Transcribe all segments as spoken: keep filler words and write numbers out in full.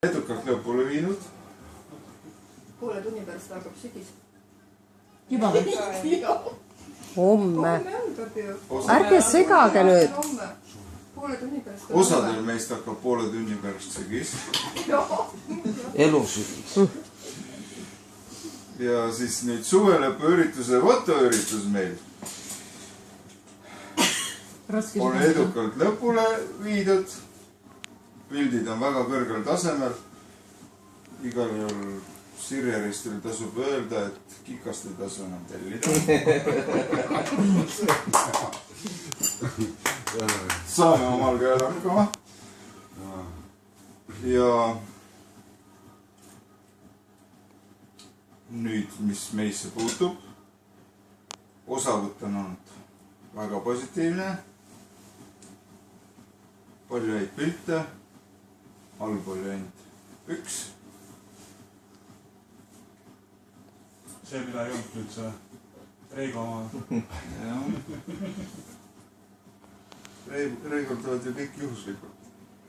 edukalt lõpule viinud. Poole tunni pärast algab sügis. Juba või? Homme. Ärge segage nüüd. Poole tunni pärast. Osadel meist hakkab poole tunni pärast sügis. Elusügis. Ja siis nüüd suvelõpu ürituse fotoüritus meil on edukalt lõpule viidud. Pildid on väga kõrgel tasemel. Igal juhul Sirjeristil tasub öelda, et kikast ei tasu enam tellida. Saame omal käel hakkama. Ja nüüd, mis meisse puutub, osavõtt on olnud väga positiivne. Palju häid pilte. Halb oli ainult üks. See, mida ei olnud nüüd see Reigo oma. Reigolt oled ju kõik juhuslikult.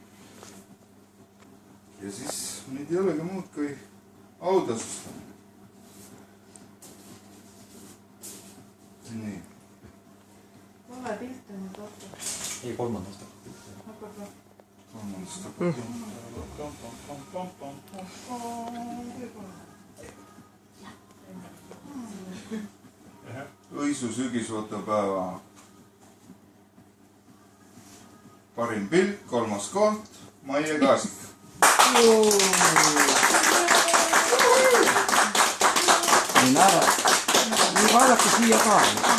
Ja siis nüüd ei olegi muud kui autasust. Nii. Pole pilte nüüd võtta. Ei, kolmandast. Hakkab või? Kolmandast Õisu sügisfotopäeva parim pilt, kolmas koht, Maie Kaasik. Nii naera. Nii vaadake siia ka.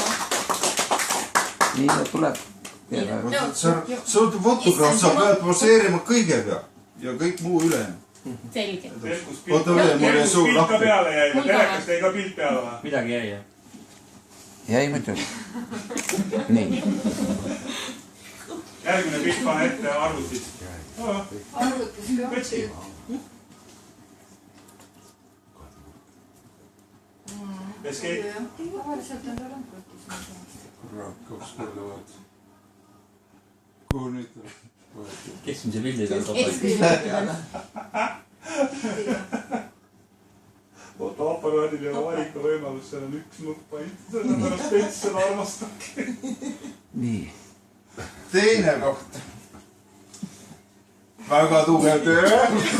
Nii tuleb. Sa oled fotograaf, sa pead poseerima kõige peal ja kõik muu üle. Selge. Oota veel, mul jäi suu Pilt ka lahti. peale jäi, telekast jäi ka pilt peale või? Midagi jäi, jah? Jäi muidugi. Nii. Järgmine pilt pane ette arvutis. Arvutis Kõtski. Escape. Tavaliselt on ta rõmputis. Kurat, kaks korda vaat. Kuhu nüüd tuleb? Keskmise pildid on topelt. Fotoaparaadil ja valika võimalus, seal on üks nupp ainult. Selle pärast teist seda armastabki. Nii. Teine koht. Väga tugev töö.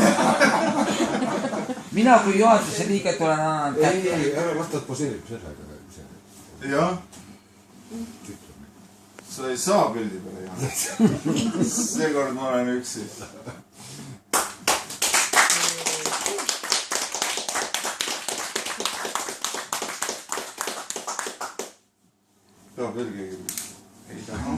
Mina kui juhatuse liiget olen annan Ei, ei, ära vastad poseerib sellega. Jah. Sa ei saa pildi peale jääda. Seekord ma olen üksi. Tahab veel keegi? Ei taha.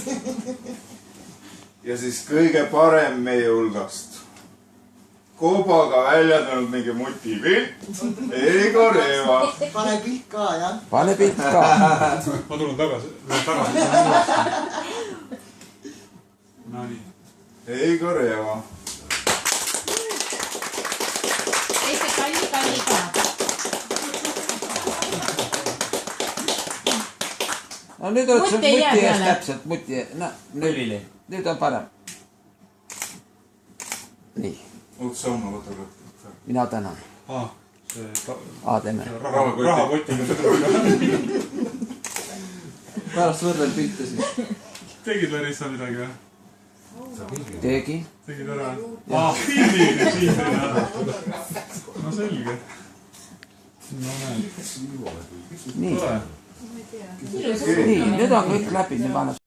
Ja siis kõige parem meie hulgast. Kobaga välja tulnud mingi muti pilt. Igor Eeva. Pane pilt ka, jah? Pane pilt ka. Ma tulen tagasi. Tagasi. No nii. Igor Eeva. Teise kalli kalli ka. No nüüd oled sa Muti ei jää muti ees peale. täpselt, muti. No, nüüd, nüüd on parem. Nii. Oot sauna võta lõppu. Mina tänan. Ah, see Aa, teeme. rahakotiga seda. Pärast võrdlen pilte siis. Tegid Larissa midagi või? Tegi. Tegid ära? Ah, pildi nüüd siin. No selge. No näed. Nii. Tore. Nii, nüüd on kõik läbi.